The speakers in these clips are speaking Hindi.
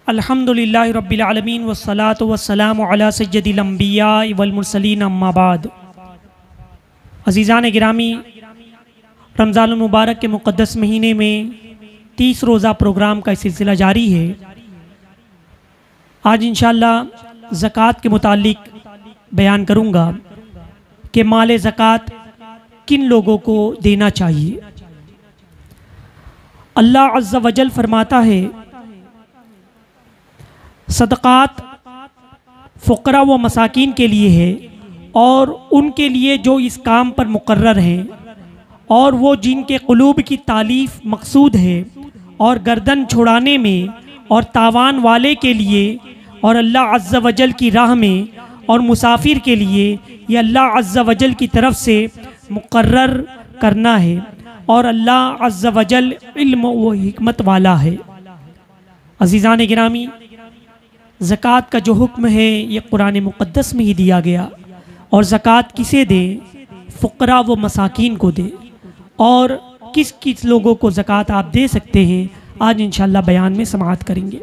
अल्हम्दुलिल्लाहि रब्बिल आलमीन वस्सलातु वस्सलामु अला सय्यदिल अंबिया वल मुरसलीन अम्मा बाद। अज़ीज़ान गिरामी, रमज़ानुल मुबारक के मुक़द्दस महीने में 30 रोज़ा प्रोग्राम का सिलसिला जारी है। आज इंशाअल्लाह ज़कात के मुतालिक बयान करूँगा कि माल ज़कात किन लोगों को देना चाहिए। अल्लाह अज़्ज़ा वजल फरमाता है, सदक़ात फ़ुक़रा व मसाकीन के लिए है और उनके लिए जो इस काम पर मुक़र्रर हैं और वो जिनके क़ुलूब की तालीफ़ मक़सूद है, और गर्दन छुड़ाने में और तावान वाले के लिए और अल्लाह अज़्ज़ा वजल की राह में और मुसाफिर के लिए ये अल्लाह अज़्ज़ा वजल की तरफ से मुक़र्रर करना है। और अल्लाह अज़्ज़ा वजल इल्म व हिकमत वाला है। अज़ीज़ान गिरामी, ज़कात का जो हुक्म है ये कुरान मुक़द्दस में ही दिया गया। और ज़कात किसे दे? फ़ुक़रा व मसाकीन को दे। और किस किस लोगों को ज़कात आप दे सकते हैं, आज इंशाअल्लाह बयान में समाअत करेंगे।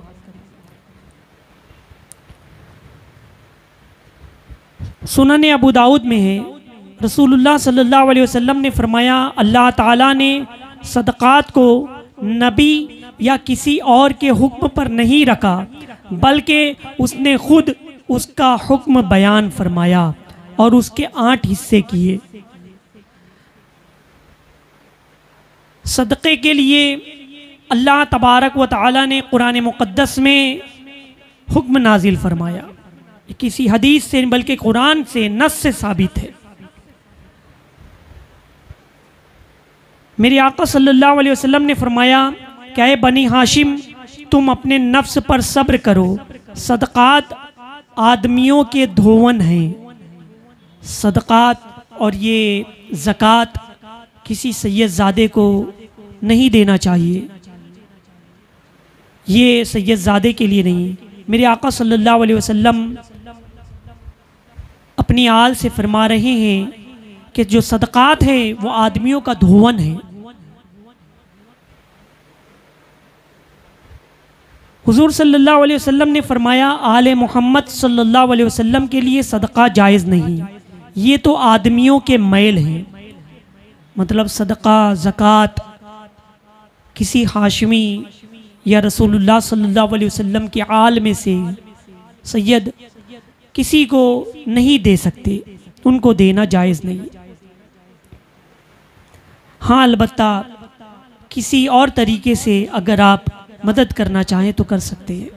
सुनन अबू दाऊद में है, रसूलुल्लाह सल्लल्लाहु अलैहि वसल्लम ने फरमाया, अल्लाह ताला ने सदक़ात को नबी या किसी और के हुक्म पर नहीं रखा, बल्कि उसने खुद उसका हुक्म बयान फरमाया और उसके 8 हिस्से किए। सदक़े के लिए अल्लाह तबारक व तआला ने कुरान मुक़द्दस में हुक्म नाजिल फरमाया। किसी हदीस से बल्कि कुरान से, नस से साबित है। मेरे आका सल्लल्लाहु अलैहि वसल्लम ने फरमाया, क्या है बनी हाशिम, तुम अपने नफ्स पर सब्र करो, सदक़ात आदमियों के धोवन हैं। सदक़ात और ये ज़कात किसी सैयदज़ादे को नहीं देना चाहिए, ये सैयदज़ादे के लिए नहीं। मेरे आका सल्लल्लाहु अलैहि वसल्लम अपनी आल से फरमा रहे हैं कि जो सदक़ात है वो आदमियों का धोवन है। हुज़ूर सल्लल्लाहु अलैहि वसल्लम ने फरमाया, आले मोहम्मद सल्लल्लाहु अलैहि वसल्लम के लिए सदक़ा जायज़ नहीं, ये तो आदमियों के मैल हैं। मतलब सदक़ा ज़कात किसी हाशमी या रसूलुल्लाह सल्लल्लाहु अलैहि वसल्लम के आल में से सैयद किसी को नहीं दे सकते, उनको देना जायज़ नहीं। हाँ, अलबत्ता किसी और तरीके से अगर आप मदद करना चाहें तो कर सकते हैं।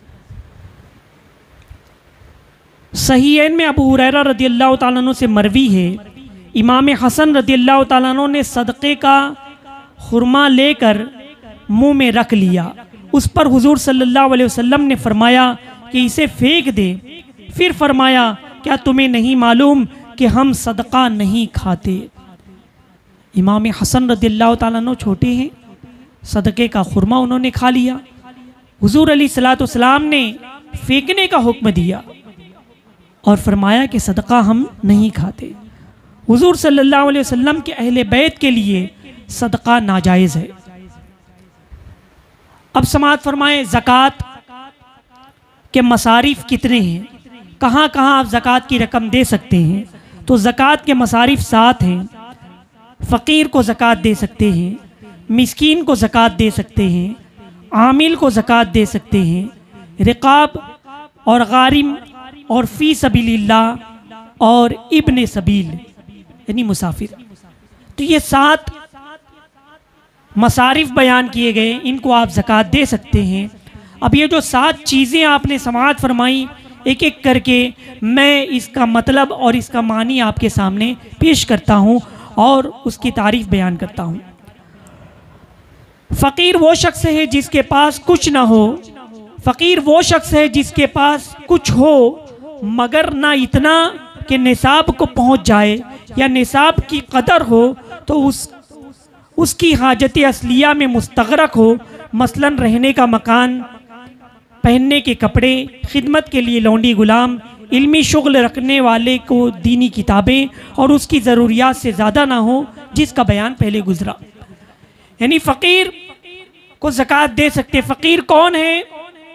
सहीहैन में अबू हुरैरा रदियल्लाहु ताला अन्हु से मरवी है, इमाम हसन रदियल्लाहु ताला अन्हु ने सदक़े का खुरमा लेकर मुंह में रख लिया। उस पर हुजूर सल्लल्लाहु अलैहि वसल्लम ने फरमाया कि इसे फेंक दे। फिर फरमाया, क्या तुम्हें नहीं मालूम कि हम सदक़ा नहीं खाते? इमाम हसन रदियल्लाहु ताला अन्हु छोटे हैं, सदक़े का खुरमा उन्होंने खा लिया। हुजूर अलैहिस्सलातु वस्सलाम ने फेंकने का हुक्म दिया और फरमाया कि सदक़ा हम नहीं खाते। हुजूर सल्लल्लाहु अलैहि वसल्लम के अहले बैत के लिए सदक़ा नाजायज़ है। अब समाअत फरमाएं, ज़कात के मसारिफ कितने हैं, कहाँ कहाँ आप ज़कात की रकम दे सकते हैं? तो ज़कात के मसारिफ 7 हैं। फ़कीर को ज़कात दे सकते हैं, मिस्कीन को ज़कात दे सकते हैं, आमिल को ज़कात दे सकते हैं, रिक़ाब और गारिम और फ़ी सबीलिल्लाह और इब्ने सबील यानी मुसाफिर। तो ये 7 मसारिफ बयान किए गए, इनको आप ज़कात दे सकते हैं। अब ये जो 7 चीज़ें आपने समाअत फरमाई, एक एक करके मैं इसका मतलब और इसका मानी आपके सामने पेश करता हूँ और उसकी तारीफ़ बयान करता हूँ। फ़कीर वो शख्स है जिसके पास कुछ ना हो। फ़कीर वो शख्स है जिसके पास कुछ हो मगर ना इतना कि निसाब को पहुँच जाए या निसाब की कदर हो तो उसकी हाजत असलिया में मुस्तग़रक़ हो। मसलन रहने का मकान, पहनने के कपड़े, खिदमत के लिए लौंडी गुलाम, इल्मी शुग़ल रखने वाले को दीनी किताबें और उसकी ज़रूरियात से ज़्यादा ना हो, जिसका बयान पहले गुजरा। यानी फ़कीर को ज़कात दे सकते। फ़कीर कौन है?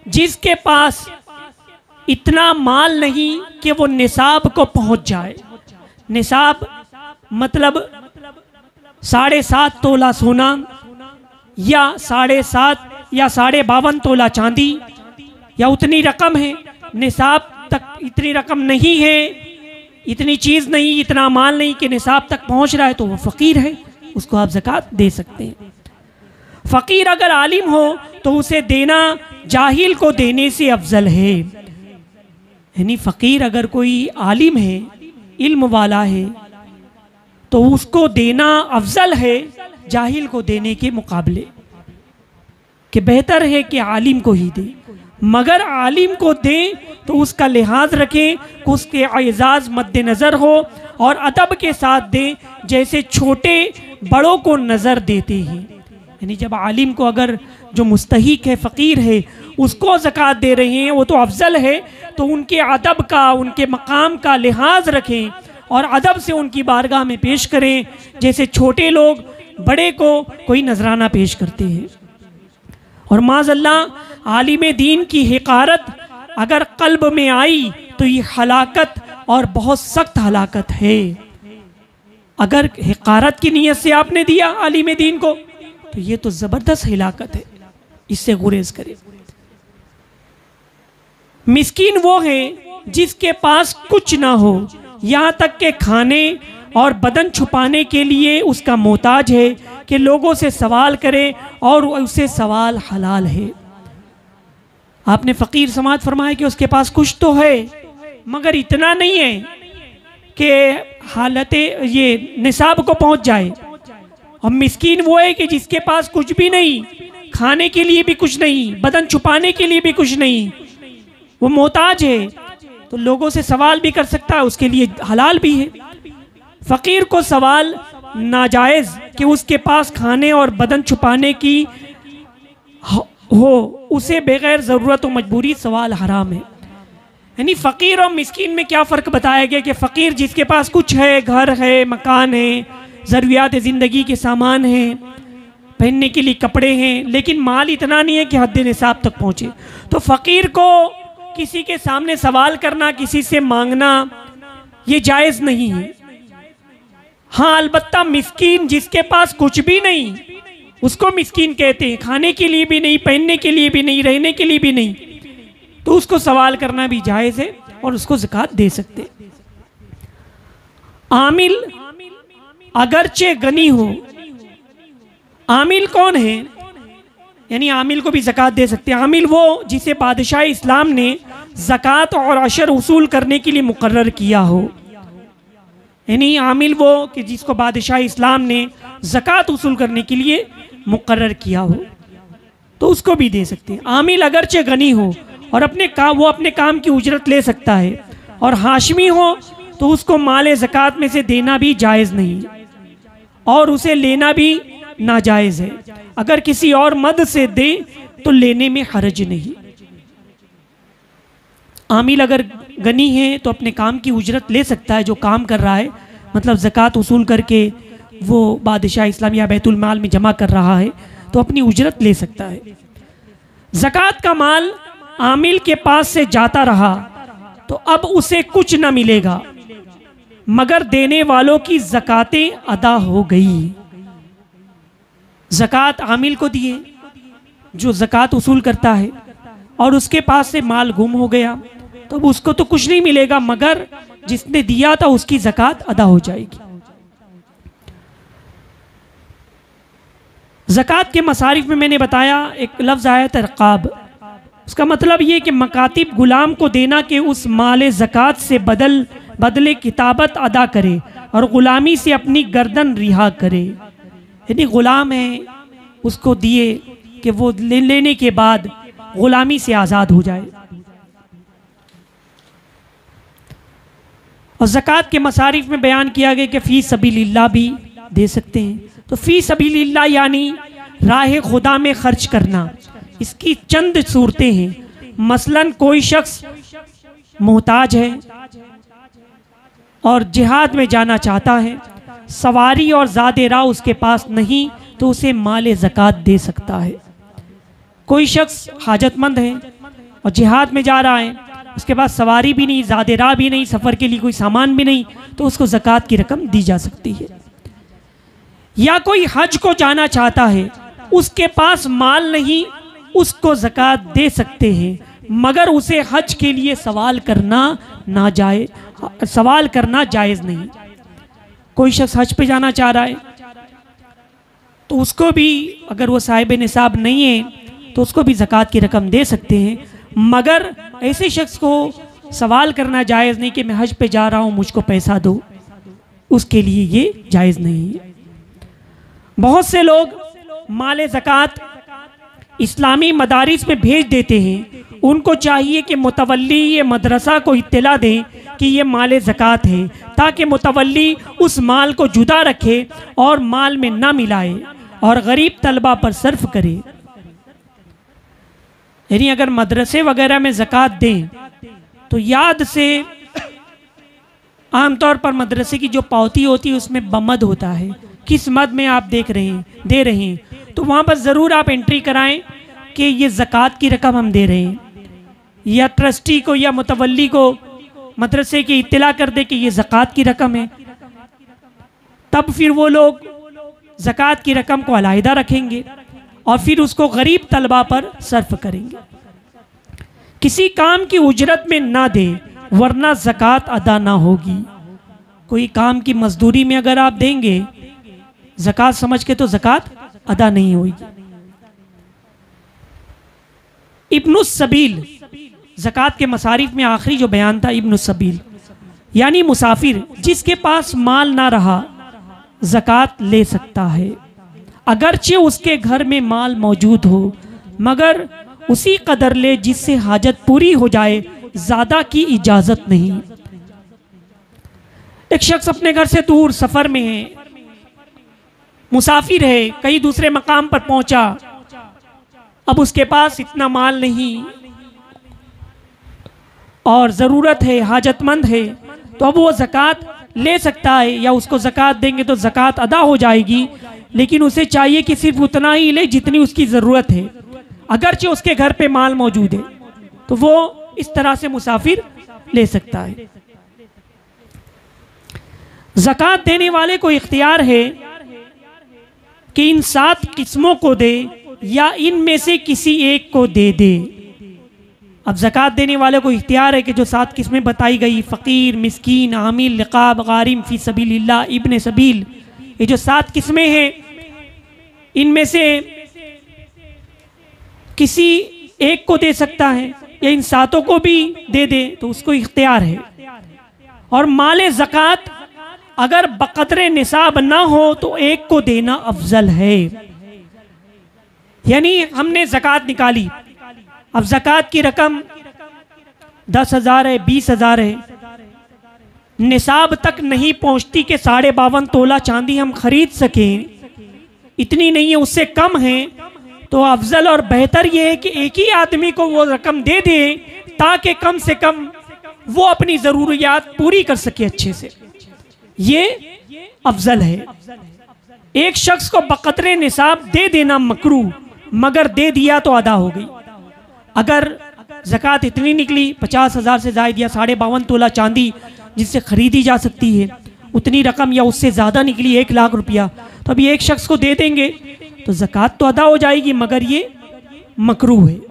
जिसके पास इतना माल नहीं कि वो निसाब को पहुंच जाए। निसाब मतलब 7.5 तोला सोना या 7.5 या 52.5 तोला चांदी या उतनी रकम है। निसाब तक इतनी रकम नहीं है, इतनी चीज़ नहीं, इतना माल नहीं कि निसाब तक पहुंच रहा है, तो वो फ़कीर है, उसको आप ज़कात दे सकते हैं। फ़कीर अगर आलिम हो तो उसे देना जाहिल को देने से अफजल है। यानी फ़कीर अगर कोई आलिम है, इल्म वाला है, तो उसको देना अफजल है जाहिल को देने के मुकाबले, कि बेहतर है कि आलिम को ही दे। मगर आलिम को दें तो उसका लिहाज रखें, उसके एजाज़ मद्देनज़र हो और अदब के साथ दें, जैसे छोटे बड़ों को नज़र देते हैं। यानी जब आलिम को अगर जो मुस्तहिक है, फ़कीर है, उसको ज़कात दे रहे हैं, वो तो अफजल है, तो उनके अदब का, उनके मकाम का लिहाज रखें और अदब से उनकी बारगाह में पेश करें, जैसे छोटे लोग बड़े को कोई नजराना पेश करते हैं। और माज़अल्लाह आलिम दीन की हिकारत अगर कल्ब में आई तो ये हलाकत और बहुत सख्त हलाकत है। अगर हिकारत की नीयत से आपने दिया आलिम दीन को तो ये तो ज़बरदस्त हिलाकत है, इससे गुरेज करें। मिस्कीन वो है जिसके पास कुछ ना हो, यहाँ तक के खाने और बदन छुपाने के लिए उसका मोहताज है कि लोगों से सवाल करे और उसे सवाल हलाल है। आपने फ़कीर समाज फरमाया कि उसके पास कुछ तो है मगर इतना नहीं है कि हालत ये निसाब को पहुंच जाए। और मिस्कीन वो है कि जिसके पास कुछ भी नहीं, खाने के लिए भी कुछ नहीं, बदन छुपाने के लिए भी कुछ नहीं, वो मोहताज है, तो लोगों से सवाल भी कर सकता है, उसके लिए हलाल भी है। फ़कीर को सवाल नाजायज़ कि उसके पास खाने और बदन छुपाने की हो, उसे बगैर ज़रूरत और मजबूरी सवाल हराम है। यानी फ़कीर और मिस्कीन में क्या फ़र्क बताया गया कि फ़कीर जिसके पास कुछ है, घर है, मकान है, ज़रूरियात ज़िंदगी के सामान हैं, पहनने के लिए कपड़े हैं, लेकिन माल इतना नहीं है कि हद निसाब तक पहुँचे, तो फ़कीर को किसी के सामने सवाल करना, किसी से मांगना, ये जायज़ नहीं है। हाँ, अलबत्ता मिस्कीन जिसके पास कुछ भी नहीं, उसको मिस्कीन कहते हैं, खाने के लिए भी नहीं, पहनने के लिए भी नहीं, रहने के लिए भी नहीं, तो उसको सवाल करना भी जायज़ है और उसको ज़कात दे सकते। आमिल अगरचे गनी हो, आमिल कौन है? यानी आमिल को भी ज़कात दे सकते हैं। आमिल वो जिसे बादशाह इस्लाम ने ज़कात और अशर वसूल करने के लिए मुकर्रर किया हो। यानी आमिल वो कि जिसको बादशाह इस्लाम ने ज़कात वसूल करने के लिए मुकर्रर किया हो, तो उसको भी दे सकते हैं। आमिल अगरचे गनी हो और वो अपने काम की उजरत ले सकता है, और हाशमी हो तो उसको माल ज़कात में से देना भी जायज़ नहीं और उसे लेना भी नाजायज़ है। अगर किसी और मद से दे तो लेने में हरज नहीं। आमिल अगर गनी है तो अपने काम की उजरत ले सकता है, जो काम कर रहा है, मतलब ज़कात वसूल करके वो बादशाह इस्लाम या बैतुल माल में जमा कर रहा है, तो अपनी उजरत ले सकता है। ज़कात का माल आमिल के पास से जाता रहा तो अब उसे कुछ न मिलेगा मगर देने वालों की ज़कातें अदा हो गई। ज़कात आमिल को दिए जो ज़कात वसूल करता है, और उसके पास से माल गुम हो गया तो अब उसको तो कुछ नहीं मिलेगा, मगर जिसने दिया था उसकी ज़कात अदा हो जाएगी। ज़कात के मसारिफ में मैंने बताया एक लफ्ज़ आया था रक़ाब, उसका मतलब ये कि मकातिब गुलाम को देना कि उस माल ज़कात से बदले किताबत अदा करे और ग़ुलामी से अपनी गर्दन रिहा करे। यानी ग़ुलाम है, उसको दिए कि वो लेने के बाद ग़ुलामी से आज़ाद हो जाए। और ज़कात के मसारिफ में बयान किया गया कि फ़ी सबीलिल्लाह भी दे सकते हैं। तो फ़ी सबीलिल्लाह यानी राह खुदा में खर्च करना। इसकी चंद सूरतें हैं। मसलन कोई शख्स मोहताज है और जिहाद में जाना चाहता है, सवारी और ज़ादे राह उसके पास नहीं, तो उसे माल ज़कात दे सकता है। कोई शख्स हाजतमंद है और जिहाद में जा रहा है, उसके पास सवारी भी नहीं, ज़ादे राह भी नहीं, सफ़र के लिए कोई सामान भी नहीं, तो उसको ज़कात की रकम दी जा सकती है। या कोई हज को जाना चाहता है, उसके पास माल नहीं, उसको ज़कात दे सकते हैं, मगर उसे हज के लिए सवाल करना जायज़ नहीं। कोई शख्स हज पे जाना चाह रहा है तो उसको भी, अगर वो साहिब निसाब नहीं है तो उसको भी ज़कात की रकम दे सकते हैं, मगर ऐसे शख्स को सवाल करना जायज़ नहीं कि मैं हज पे जा रहा हूँ, मुझको पैसा दो, उसके लिए ये जायज़ नहीं है। बहुत से लोग माल ज़कात इस्लामी मदारिस में भेज देते हैं, उनको चाहिए कि मुतवल्ली ये मदरसा को इत्तला दें कि ये माल ज़कात है, ताकि मुतवल्ली उस माल को जुदा रखे और माल में ना मिलाए और गरीब तलबा पर सर्फ करे। यानी अगर मदरसे वगैरह में ज़कात दें तो याद से, आमतौर पर मदरसे की जो पावती होती है उसमें बमद होता है, किस मद में आप दे रहे हैं, तो वहाँ पर ज़रूर आप एंट्री कराएं कि ये ज़कात की रकम हम दे रहे हैं, या ट्रस्टी को या मुतवल्ली को मदरसे की इत्तला कर दे कि ये ज़कात की रकम है। तब फिर वो लोग ज़कात की रकम को अलहदा रखेंगे और फिर उसको गरीब तलबा पर सर्फ करेंगे। किसी काम की उजरत में ना दे, वरना ज़कात अदा ना होगी। कोई काम की मजदूरी में अगर आप देंगे ज़कात समझ के, तो ज़कात अदा नहीं होगी। इब्नुस सबील, ज़कात के मसारिफ में आखिरी जो बयान था, इब्नुस सबील यानी मुसाफिर जिसके पास माल ना रहा, ज़कात ले सकता है, अगरचे उसके घर में माल मौजूद हो, मगर उसी कदर ले जिससे हाजत पूरी हो जाए, ज़्यादा की इजाज़त नहीं। एक शख्स अपने घर से दूर सफ़र में है, मुसाफिर है, कहीं दूसरे मकाम पर पहुंचा, अब उसके पास इतना माल नहीं और ज़रूरत है, हाजतमंद है, तो अब वो ज़कात ले सकता है, या उसको ज़कात देंगे तो ज़कात अदा हो जाएगी, लेकिन उसे चाहिए कि सिर्फ उतना ही ले जितनी उसकी ज़रूरत है, अगरचे उसके घर पे माल मौजूद है, तो वो इस तरह से मुसाफिर ले सकता है। ज़कात देने वाले को इख्तियार है कि इन 7 किस्मों को दे या इनमें से किसी एक को दे दे। अब ज़कात देने वाले को इख्तियार है कि जो 7 किस्में बताई गई, फ़कीर, मिस्कीन, आमिल, लिक़ाब, गारिम, फ़ी सबीलिल्लाह, इब्न सबील, ये जो 7 किस्में हैं, इनमें से किसी एक को दे सकता है या इन 7 को भी दे दे, तो उसको इख्तियार है। और माल ज़कात अगर बक़द्रे निसाब ना हो तो एक को देना अफजल है। यानी हमने ज़कात निकाली, अब ज़कात की रकम 10,000 है, 20,000 है, निसाब तक नहीं पहुंचती कि 52.5 तोला चांदी हम खरीद सकें, इतनी नहीं है, उससे कम है, तो अफजल और बेहतर यह है कि एक ही आदमी को वो रकम दे दे, ताकि कम से कम वो अपनी ज़रूरियात पूरी कर सके अच्छे से, ये अफजल है। एक शख्स को बक़द्रे निसाब दे देना मकरूह, मगर दे दिया तो अदा हो गई। अगर ज़कात इतनी निकली 50,000 से ज़ायद या 52.5 तोला चांदी जिससे ख़रीदी जा सकती है, उतनी रकम या उससे ज़्यादा निकली 1 लाख रुपया, तो अभी एक शख्स को दे देंगे तो ज़कात तो अदा हो जाएगी, मगर ये मकरूह है।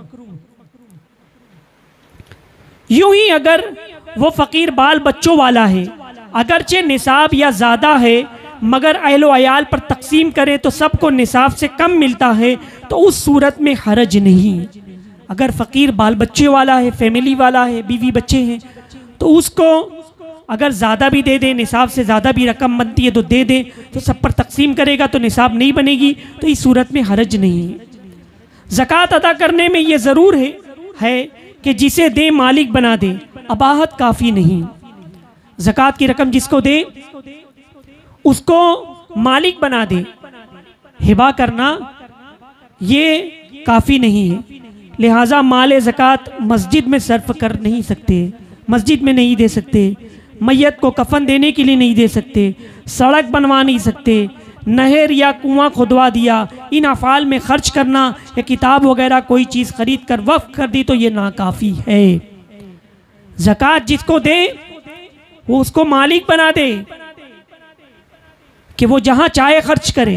यूं ही अगर वो फ़कीर बाल बच्चों वाला है, अगरचे निसाब या ज़्यादा है, मगर अहलो अयाल पर तकसीम करें तो सबको निसाब से कम मिलता है, तो उस सूरत में हरज नहीं। अगर फ़कीर बाल बच्चे वाला है, फैमिली वाला है, बीवी बच्चे हैं, तो उसको अगर ज़्यादा भी दे दें, निसाब से ज़्यादा भी रकम बनती है तो दे दें, तो सब पर तकसीम करेगा तो निसाब नहीं बनेगी, तो इस सूरत में हरज नहीं है। ज़कात अदा करने में ये ज़रूर है कि जिसे दे मालिक बना दे, अबाहत काफ़ी नहीं। ज़कात की रकम जिसको दे उसको मालिक बना दे, हिबा करना ये काफ़ी नहीं है। लिहाजा माल ज़कात मस्जिद में सर्फ कर नहीं सकते, मस्जिद में नहीं दे सकते, मैयत को कफन देने के लिए नहीं दे सकते, सड़क बनवा नहीं सकते, नहर या कुआं खुदवा दिया, इन अफ़ाल में खर्च करना या किताब वगैरह कोई चीज़ खरीद कर वक्फ कर दी तो ये नाकाफ़ी है। ज़कात जिसको दे वो उसको मालिक बना दे कि वो जहां चाहे खर्च करे।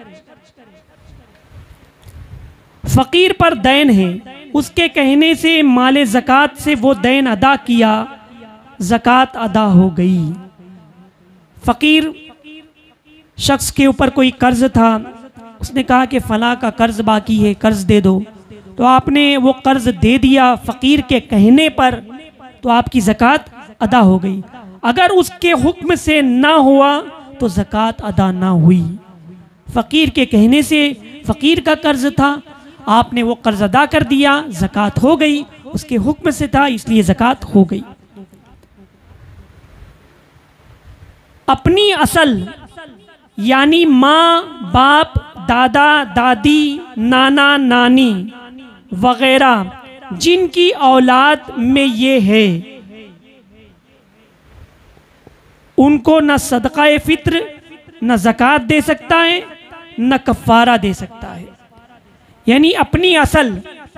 फ़कीर पर दैन है, उसके कहने से माले ज़कात से वो दैन अदा किया, ज़कात अदा हो गई। फ़कीर शख्स के ऊपर कोई कर्ज था, उसने कहा कि फ़लाँ का कर्ज बाकी है, कर्ज दे दो, तो आपने वो कर्ज दे दिया फ़कीर के कहने पर, तो आपकी ज़कात अदा हो गई। अगर उसके हुक्म से ना हुआ तो ज़कात अदा ना हुई। फ़कीर के कहने से, फ़कीर का कर्ज था, आपने वो कर्ज अदा कर दिया, ज़कात हो गई। उसके हुक्म से था इसलिए ज़कात हो गई। अपनी असल यानी माँ बाप, दादा दादी, नाना नानी वगैरह जिनकी औलाद में ये है, उनको न सदका फित्र न ज़कात दे सकता है, न कफ़ारा दे सकता है। यानी अपनी असल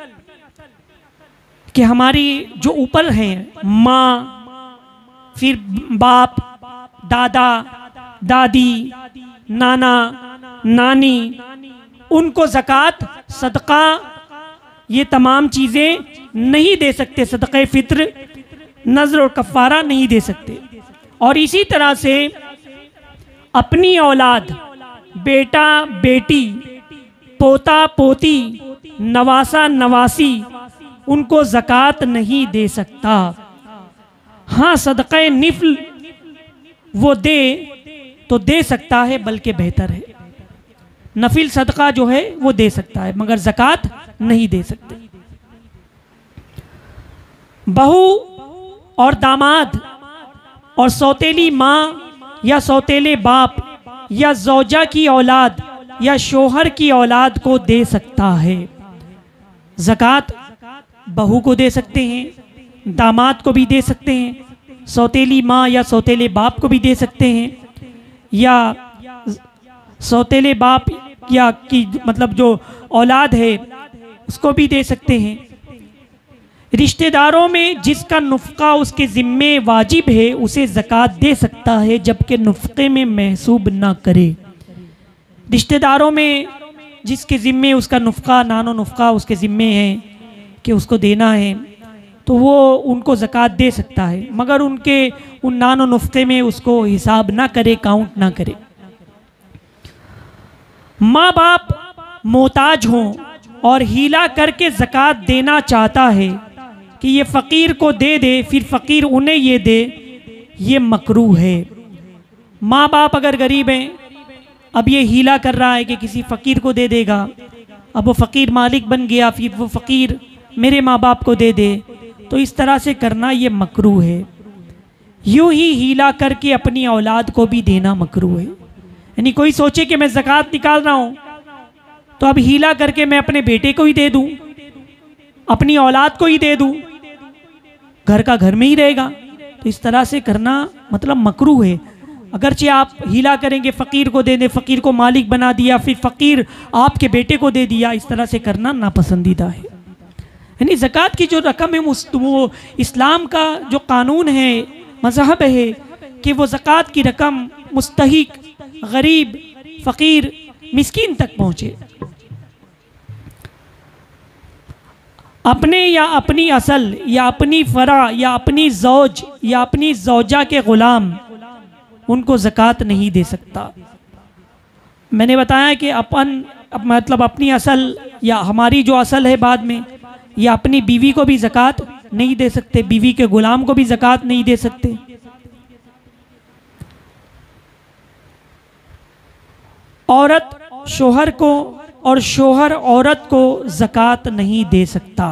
कि हमारी जो ऊपर हैं, माँ, फिर बाप, दादा दादी, नाना नानी, उनको ज़कात, सदका, ये तमाम चीज़ें नहीं दे सकते। सदक़े फ़ित्र, नज़र और कफ़ारा नहीं दे सकते। और इसी तरह से अपनी औलाद, बेटा बेटी, पोता पोती, नवासा नवासी, उनको ज़कात नहीं दे सकता। हाँ, सदक़े निफ़ल वो दे तो दे सकता है, बल्कि बेहतर है। नफिल सदका जो है वो दे सकता है, मगर ज़कात नहीं दे सकते। बहू और दामाद और सौतेली माँ या सौतेले बाप या ज़ौजा की औलाद या शोहर की औलाद को दे सकता है। ज़कात बहू को दे सकते हैं, दामाद को भी दे सकते हैं, सौतेली माँ या सौतेले बाप को भी दे सकते हैं, या सौतेले बाप या की मतलब जो औलाद है उसको भी दे सकते हैं। रिश्तेदारों में जिसका नुफ़क़ा उसके ज़िम्मे वाजिब है उसे ज़कात दे सकता है, जबकि नुफ़क़े में महसूब ना करे। रिश्तेदारों में जिसके ज़िम्मे उसका नुफ़क़ा, नानो नुफ़क़ा उसके ज़िम्मे है कि उसको देना है, तो वो उनको ज़कात दे सकता है, मगर उनके उन नानो नुफ़क़े में उसको हिसाब ना करे, काउंट ना करे। माँ बाप मोहताज हों और हीला करके ज़कात देना चाहता है कि ये फ़कीर को दे दे, फिर फ़कीर उन्हें ये दे, ये मकरूह है। माँ बाप अगर गरीब हैं, अब ये हीला कर रहा है कि किसी फ़कीर को दे देगा, अब वो फ़कीर मालिक बन गया, फिर वो फ़कीर मेरे माँ बाप को दे दे, तो इस तरह से करना ये मकरूह है। यूँ ही हीला करके अपनी औलाद को भी देना मकरूह है। यानी कोई सोचे कि मैं ज़कात निकाल रहा हूँ तो अब हीला करके मैं अपने बेटे को ही दे दूँ, अपनी औलाद को ही दे दूँ, घर का घर में ही रहेगा, तो इस तरह से करना मतलब मकरूह है। अगरचे आप हीला करेंगे, फ़कीर को दे दें, फ़कीर को मालिक बना दिया, फिर फ़कीर आपके बेटे को दे दिया, इस तरह से करना नापसंदीदा है। यानी ज़कात की जो रकम है वो इस्लाम का जो कानून है, मज़हब है कि वो ज़कात की रकम मुस्तहिक, गरीब, फ़कीर, मिस्कीन तक पहुँचे। अपने या अपनी असल या अपनी फ़रा या अपनी ज़ौज या अपनी ज़ौजा के ग़ुलाम, उनको ज़कात नहीं दे सकता। मैंने बताया कि मतलब अपनी असल या हमारी जो असल है बाद में, या अपनी बीवी को भी ज़कात नहीं दे सकते, बीवी के ग़ुलाम को भी ज़कात नहीं दे सकते। औरत शोहर को और शोहर औरत को ज़कात नहीं दे सकता।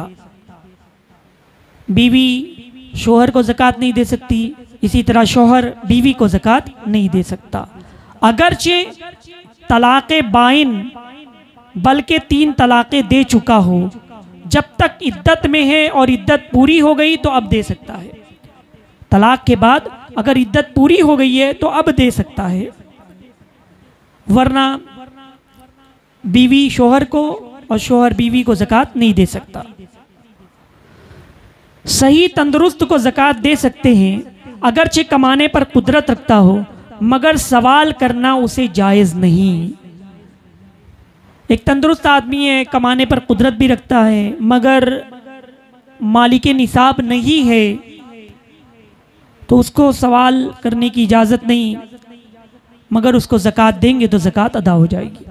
बीवी शोहर को ज़कात नहीं दे सकती, इसी तरह शोहर बीवी को ज़कात नहीं दे सकता। अगरचे तलाक़े बाइन बल्कि 3 तलाक़ें दे चुका हो, जब तक इद्दत में है और इद्दत पूरी हो गई तो अब दे सकता है। तलाक़ के बाद अगर इद्दत पूरी हो गई है तो अब दे सकता है। वरना बीवी शोहर को और शोहर बीवी को ज़कात नहीं दे सकता। सही तंदुरुस्त को ज़कात दे सकते हैं, अगरचे कमाने पर कुदरत रखता हो, मगर सवाल करना उसे जायज़ नहीं। एक तंदुरुस्त आदमी है, कमाने पर कुदरत भी रखता है, मगर मालिके निसाब नहीं है, तो उसको सवाल करने की इजाज़त नहीं, मगर उसको ज़कात देंगे तो ज़कात अदा हो जाएगी।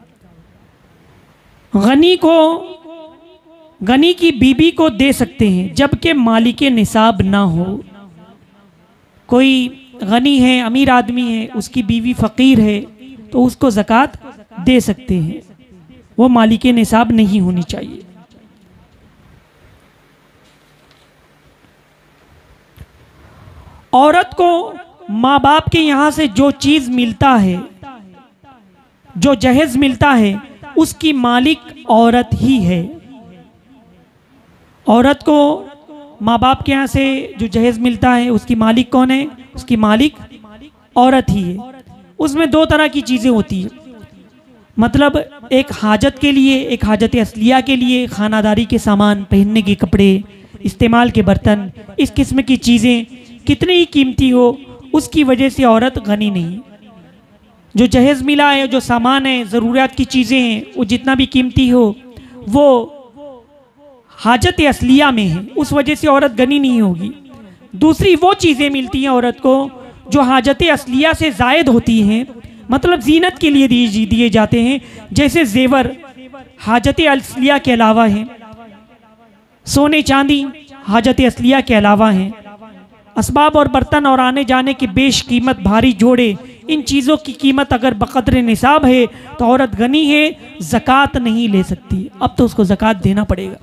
गनी की बीबी को दे सकते हैं जबकि मालिके निसाब ना हो। कोई गनी है, अमीर आदमी है, उसकी बीवी फ़कीर है, तो उसको ज़कात दे सकते हैं, वो मालिके निसाब नहीं होनी चाहिए। औरत को माँ बाप के यहाँ से जो चीज़ मिलता है, जो जहेज मिलता है, उसकी मालिक औरत ही है। औरत को माँ बाप के यहाँ से जो जहेज मिलता है, उसकी मालिक कौन है? उसकी मालिक औरत ही है। उसमें दो तरह की चीज़ें होती है, मतलब एक हाजत के लिए, एक हाजत असलिया के लिए, खानादारी के सामान, पहनने के कपड़े, इस्तेमाल के बर्तन, इस किस्म की चीज़ें कितनी ही कीमती हो, उसकी वजह से औरत गनी नहीं। जो जहेज मिला है, जो सामान है, ज़रूरियात की चीज़ें हैं, वो जितना भी कीमती हो, वो हाजत असलिया में है, उस वजह से औरत गनी नहीं होगी। दूसरी वो चीज़ें मिलती हैं औरत को जो हाजत असलिया से ज़ायद होती हैं, मतलब जीनत के लिए दिए जाते हैं, जैसे जेवर हाजत असलिया के अलावा हैं, सोने चांदी हाजत असलिया के अलावा हैं, असबाब और बर्तन और आने जाने की बेश कीमत भारी जोड़े, इन चीज़ों की कीमत अगर बक़द्र निसाब है तो औरत गनी है, ज़कात नहीं ले सकती। अब तो उसको ज़कात देना पड़ेगा।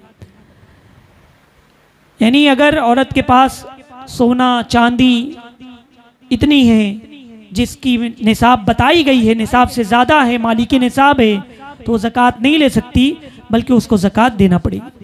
यानी अगर औरत के पास सोना चांदी इतनी है जिसकी निसाब बताई गई है, निसाब से ज़्यादा है, मालिके निसाब है, तो ज़कात नहीं ले सकती, बल्कि उसको ज़कात देना पड़ेगी।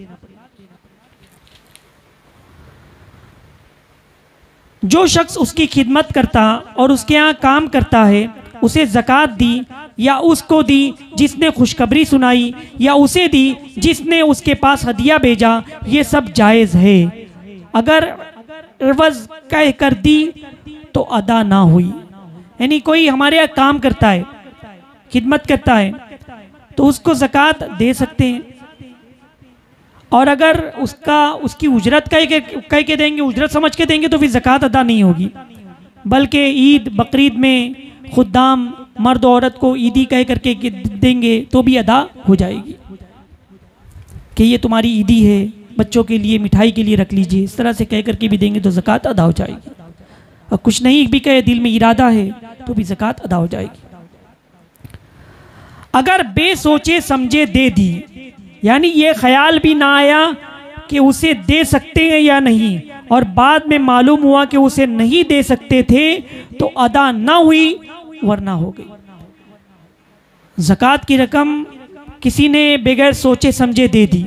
जो शख्स उसकी खिदमत करता और उसके यहाँ काम करता है, उसे ज़कात दी, या उसको दी जिसने खुशखबरी सुनाई, या उसे दी जिसने उसके पास हदिया भेजा, ये सब जायज़ है। अगर एवज़ कह कर दी तो अदा ना हुई। यानी कोई हमारे यहाँ काम करता है, खिदमत करता है, तो उसको ज़कात दे सकते हैं, और अगर उसकी उजरत कह के देंगे, उजरत समझ के देंगे, तो फिर ज़कात अदा नहीं होगी, बल्कि ईद बकरीद में खुद्दाम मर्द औरत को ईदी कह करके देंगे तो भी अदा हो जाएगी कि ये तुम्हारी ईदी है, बच्चों के लिए मिठाई के लिए रख लीजिए, इस तरह से कह करके भी देंगे तो ज़कात अदा हो जाएगी। और कुछ नहीं भी कहे, दिल में इरादा है, तो भी ज़कात अदा हो जाएगी। अगर बेसोचे समझे दे दी, यानी ये ख्याल भी ना आया कि उसे दे सकते हैं या नहीं, और बाद में मालूम हुआ कि उसे नहीं दे सकते थे, तो अदा ना हुई, वरना हो गई। ज़कात की रकम किसी ने बगैर सोचे समझे दे दी,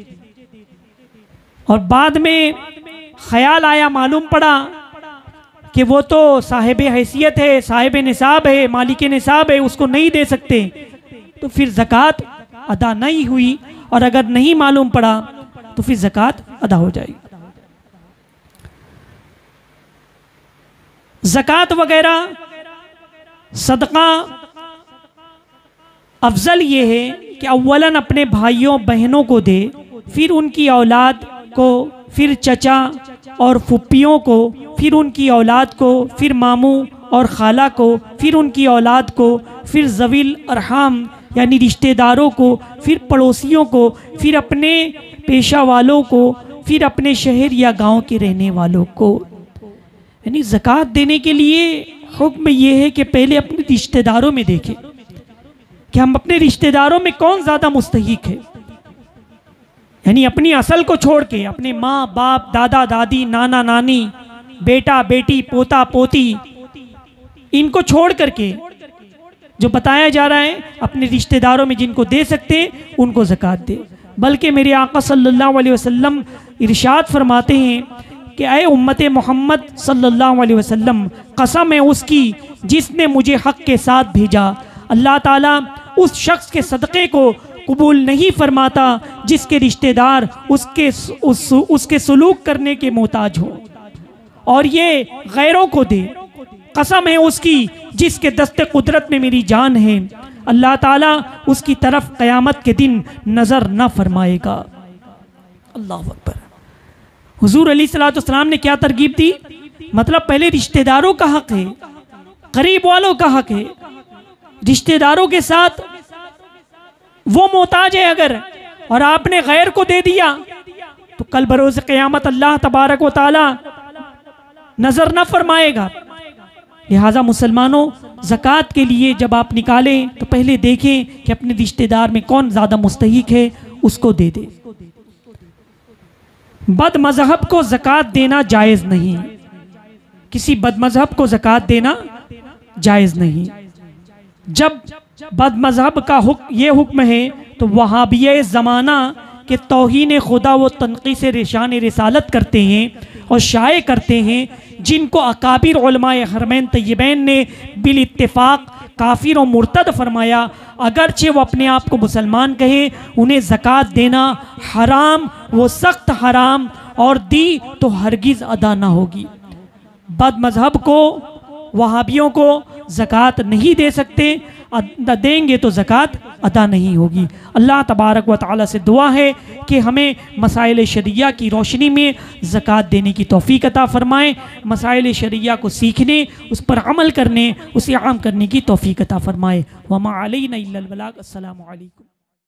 और बाद में ख्याल आया, मालूम पड़ा कि वो तो साहिब हैसियत है, साहिब निसाब है, मालिके निसाब है, उसको नहीं दे सकते, तो फिर ज़कात अदा नहीं हुई। और अगर नहीं मालूम पड़ा तो फिर ज़कात अदा हो जाएगी। ज़कात वगैरह सदका अफजल ये है कि अव्वलन अपने भाइयों बहनों को दे, फिर उनकी औलाद को, फिर चचा और फुप्पियों को, फिर उनकी औलाद को, फिर मामू और खाला को, फिर उनकी औलाद को, फिर ज़वील अरहाम यानी रिश्तेदारों को, फिर पड़ोसियों को, फिर अपने पेशा वालों को, फिर अपने शहर या गांव के रहने वालों को। यानी ज़कात देने के लिए हुक्म ये है कि पहले अपने रिश्तेदारों में देखें कि हम अपने रिश्तेदारों में कौन ज़्यादा मुस्तहिक है। यानी अपनी असल को छोड़ के, अपने माँ बाप, दादा दादी, नाना नानी, बेटा बेटी, पोता पोती, इनको छोड़ करके जो बताया जा रहा है, अपने रिश्तेदारों में जिनको दे सकते उनको ज़कात दे। बल्कि मेरे आका सल्लल्लाहु अलैहि वसल्लम इरशाद फरमाते हैं कि ऐ उम्मत मोहम्मद सल्लल्लाहु अलैहि वसल्लम, कसम है उसकी जिसने मुझे हक़ के साथ भेजा, अल्लाह ताला उस शख्स के सदक़े को कबूल नहीं फरमाता जिसके रिश्तेदार उसके सलूक करने के मोहताज हो और ये गैरों को दे। कसम है उसकी जिसके दस्ते कुदरत में मेरी जान है, अल्लाह ताला उसकी तरफ क़यामत के दिन नज़र न फरमाएगा। अल्लाह अकबर। हुजूर अलैहिस्सलाम ने क्या तरगीब दी? मतलब पहले रिश्तेदारों का हक है, करीब वालों का हक है। रिश्तेदारों के साथ वो मोहताज है अगर, और आपने गैर को दे दिया तो कल बरोज़ क़यामत अल्लाह तबारक व तआला नजर न फरमाएगा। लिहाजा मुसलमानों, ज़कात के लिए जब आप निकालें तो पहले देखें कि अपने रिश्तेदार में कौन ज़्यादा मुस्तहिक है, उसको दे दे। बद मजहब को ज़कात देना जायज़ नहीं, किसी बद मजहब को ज़कात देना जायज़ नहीं। जब बद मजहब का ये हुक्म है तो वहाबिया ज़माना के तौहीन खुदा व तनक़ीस रिशान रिसालत करते हैं और शाये करते हैं, जिनको अकाबिर उलमाए हरमैन तय्यबैन ने बिल इत्तिफाक काफिर और मुर्तद फरमाया। अगरचे वो अपने आप को मुसलमान कहें, उन्हें ज़कात देना हराम, वो सख्त हराम, और दी तो हरगिज़ अदा ना होगी। बद मजहब को, वहाबियों को ज़कात नहीं दे सकते, देंगे तो ज़कात अदा नहीं होगी। अल्लाह तबारक व तआला से दुआ है कि हमें मसाइल शरिया की रोशनी में ज़कात देने की तौफ़ीक़ अता फ़रमाएँ, मसाइल शरिया को सीखने, उस पर अमल करने, उसे आम करने की तौफ़ीक़ अता फ़रमाए। वमा अलैना इल्लल बलाग। अस्सलामु अलैकुम।